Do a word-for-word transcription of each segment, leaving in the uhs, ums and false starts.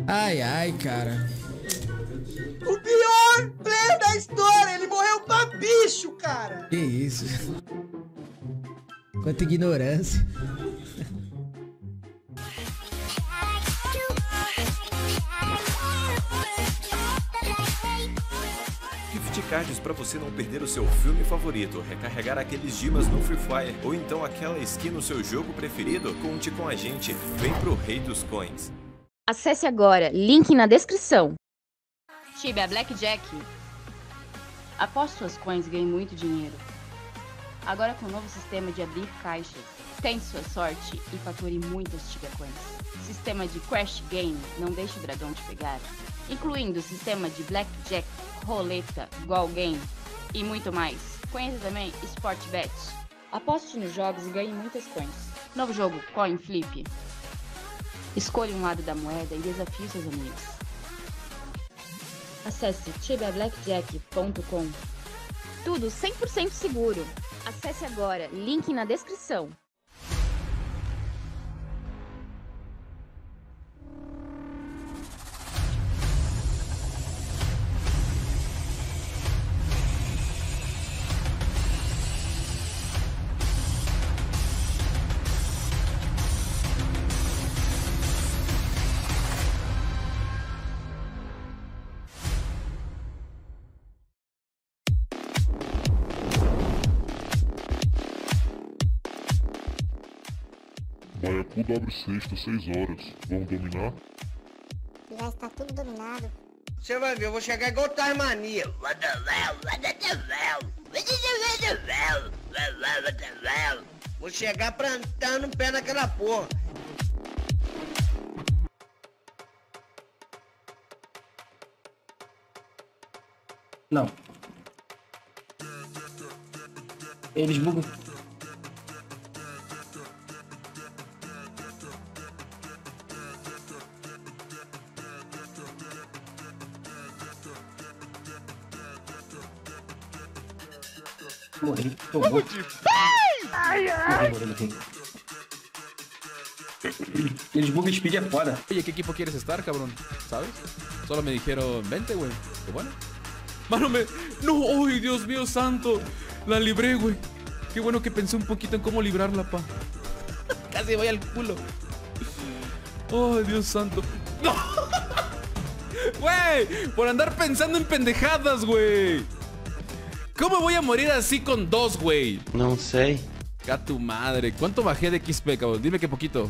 Ai, ai, cara. O pior player da história, ele morreu pra bicho, cara. Que isso? Quanta ignorância. Gift cards para você não perder o seu filme favorito, recarregar aqueles dimas no Free Fire ou então aquela skin no seu jogo preferido? Conte com a gente, vem pro Rei dos Coins. Acesse agora, link na descrição. Tibia Blackjack. Aposte suas coins e ganhe muito dinheiro. Agora com o novo sistema de abrir caixas, tente sua sorte e fature muitas Tibia Coins. Sistema de Crash Game, não deixe o dragão te pegar. Incluindo o sistema de Blackjack, roleta, Goal Game e muito mais. Conheça também Sportbet. Aposte nos jogos e ganhe muitas coins. Novo jogo, Coin Flip. Escolha um lado da moeda e desafie seus amigos. Acesse tibia blackjack ponto com. Tudo cem por cento seguro. Acesse agora, link na descrição. Baiacuda abre sexta, seis horas. Vamos dominar? Já está tudo dominado. Você vai ver, eu vou chegar igual Tasmania. Vou chegar plantando o pé naquela porra. Não. Eles bugam. Morri. Tô morto. Ai, ai. Morri, morri, morri. Eles bugam speed é foda. Oye, ¿qué equipo quieres estar, cabrón? ¿Sabes? Solo me dijeron, vente, güey. Qué bueno. Mano, me... No, ¡ay, Dios mío santo! La libré, güey. Qué bueno que pensé un poquito en cómo librarla, pa. Casi voy al culo. ¡Ay, Dios santo! ¡No! ¡Güey! Por andar pensando en pendejadas, güey. ¿Cómo voy a morir así con dos, güey? No sé. A tu madre. ¿Cuánto bajé de X P, cabrón? Dime que poquito.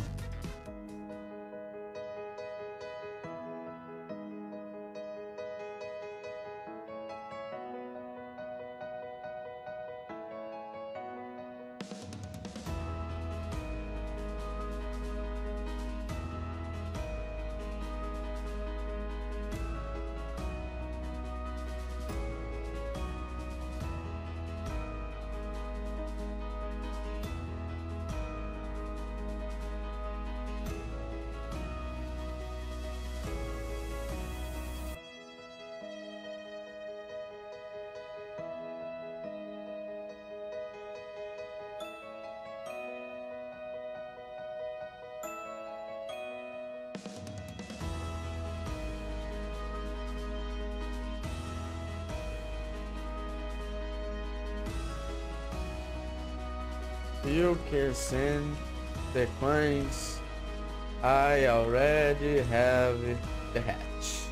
You can send the coins. I already have the hatch.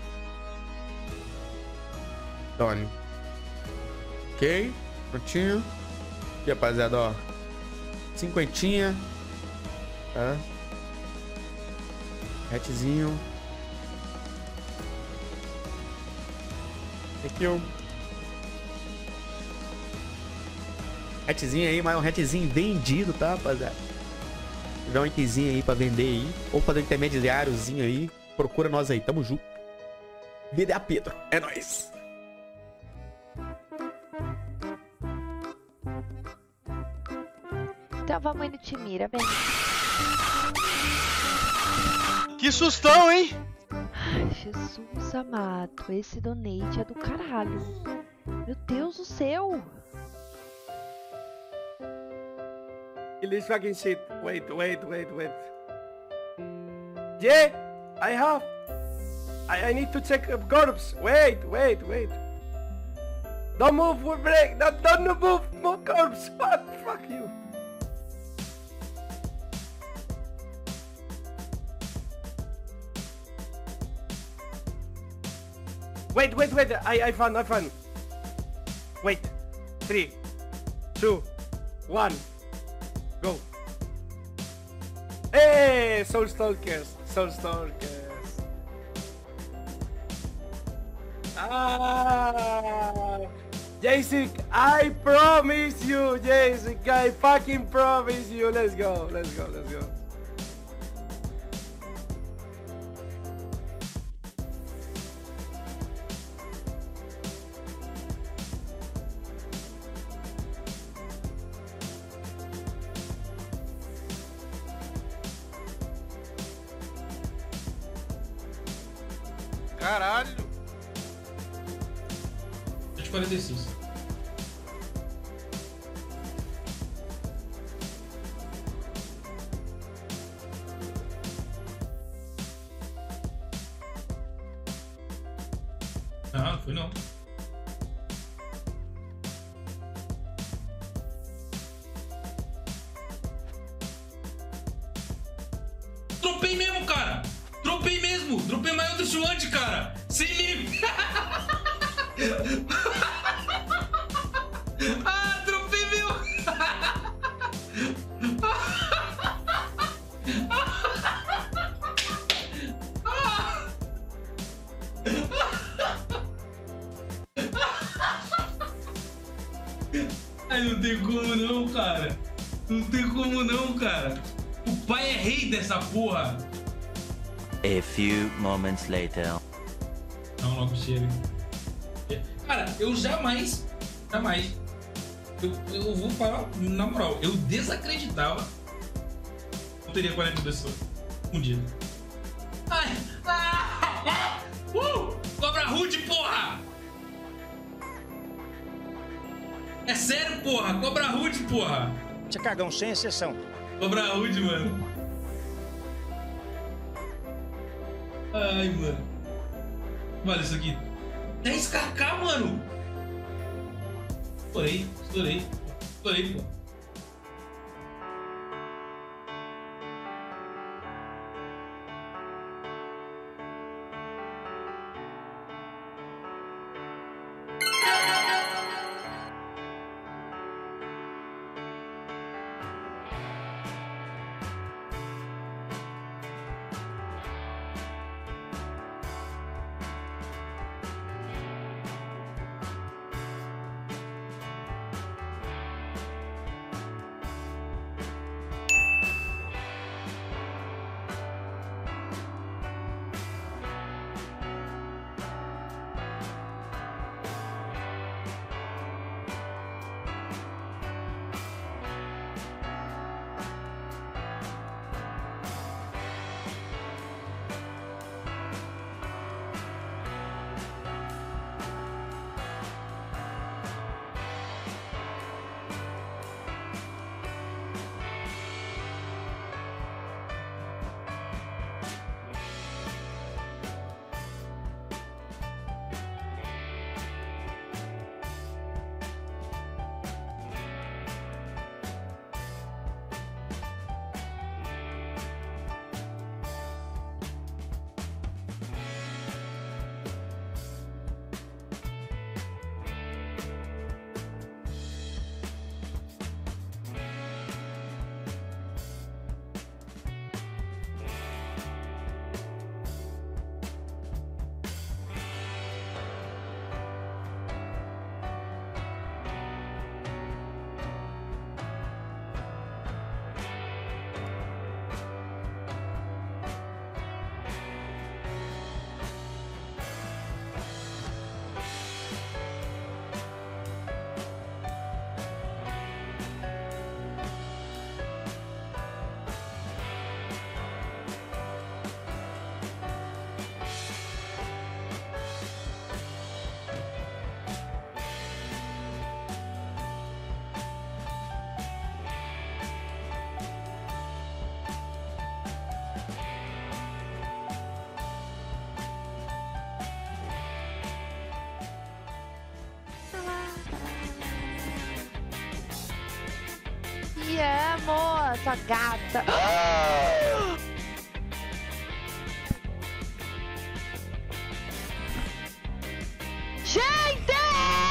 Tony. Ok, prontinho. Aqui, rapaziada, ó. Cinquentinha. Tá? Hatchzinho. Aqui, ó. Hatchzinho aí, mas é um hatchzinho vendido, tá, rapaziada? Se tiver um itemzinho aí pra vender aí, ou fazer um intermediáriozinho aí, procura nós aí, tamo junto. V D A Pedro, é nóis. Então vamos aí no Timira, vem. Que sustão, hein? Ai, Jesus amado, esse donate é do caralho. Meu Deus do céu. Kill this fucking shit. Wait, wait, wait, wait. Yeah, I have I, I need to check uh, corpse. Wait, wait, wait. Don't move, we're break. Don't, don't move, move corpse. Fuck, fuck you. Wait, wait, wait. I, I found, I found. Wait. Three, two, one. Go. Hey, Soul Stalkers, Soul Stalkers. Ah, Jacek, I promise you, Jacek, I fucking promise you. Let's go, let's go, let's go. Caralho. sete e quarenta e seis. Ah, não foi não. Dropei mesmo, cara! Dropei mesmo! Dropei maior do Chuante, cara! Sem mim! Ah, dropei meu! Ai, não tem como não, cara! Não tem como não, cara! O pai é rei dessa porra! A few moments later. Não, logo chega. Cara, eu jamais, jamais, eu, eu vou falar na moral, eu desacreditava que eu teria quarenta pessoas um dia. Ai, ah, ah, uh, cobra rude, porra! É sério, porra, cobra rude, porra! Você cagão sem exceção. Cobra rude, mano. Ai, mano. Olha isso aqui. dez k k, mano. Estourei, estourei. Estourei, pô. Boa, sua gata. Gente!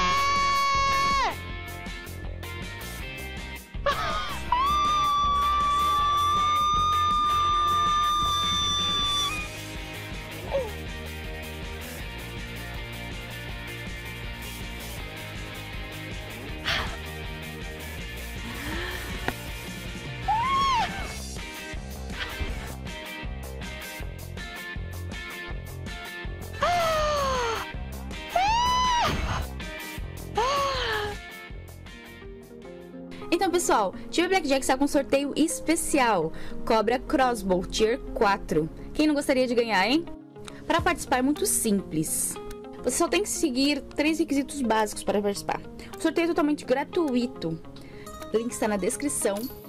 Então, pessoal, Tibia Blackjack está com um sorteio especial. Cobra Crossbow Tier quatro. Quem não gostaria de ganhar, hein? Para participar é muito simples. Você só tem que seguir três requisitos básicos para participar. O sorteio é totalmente gratuito. O link está na descrição.